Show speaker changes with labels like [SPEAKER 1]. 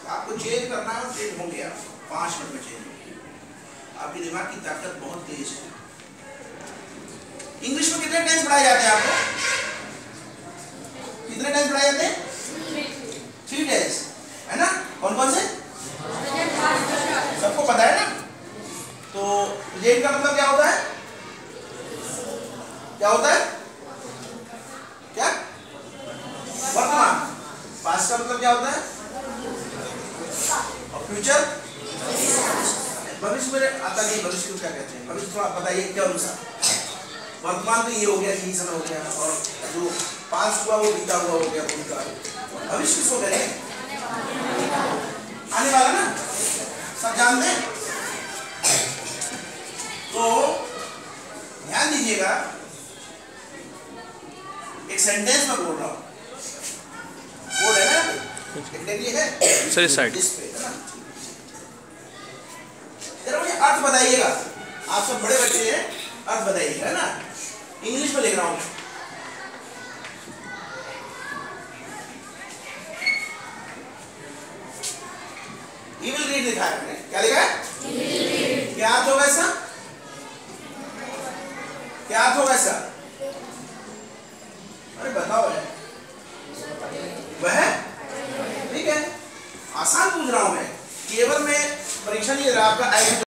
[SPEAKER 1] आपको चेंज करना है, चेंज होंगे आप 5 मिनट में चेंज होंगे। आपकी दिमाग की ताकत बहुत तेज है। इंग्लिश में कितने टेंस पढ़ाए जाते हैं आपको? कितने टेंस पढ़ाए जाते हैं? 3 टेंस, है ना? कौन कौन से? सबको पता है ना? तो प्रेजेंट का मतलब क्या होता है? क्या होता है? क्या? वर्तमान। पास्ट का मतलब क्या होता है? और फ्यूचर? भविष्य में आता नहीं, भविष्य को क्या कहते हैं? भविष्य थोड़ा बताइए क्या अनुसार? वर्तमान तो ये हो गया, यही समय हो गया, और जो पास्ट हुआ वो बीता हुआ हो गया, भूतकाल। भविष्य किसको कहते हैं? आने वाला ना, सब जानते हैं। तो ध्यान दीजिएगा, एक सेंटेंस में बोल रहा हूं, बोर्ड है ना, ये है
[SPEAKER 2] सर, इस साइड
[SPEAKER 1] है ना। जरा मुझे अर्थ बताइएगा, आप सब बड़े बच्चे हैं, अर्थ बताइएगा, है ना। इंग्लिश में लिख रहा हूं। He will read लिखा है, क्या लिखा है? क्या अर्थ होगा इसका? क्या अर्थ होगा इसका? अरे बताओ है। वह ठीक है, आसान पूछ रहा हूं मैं, केवल मैं परीक्षा नहीं दे रहा आपका।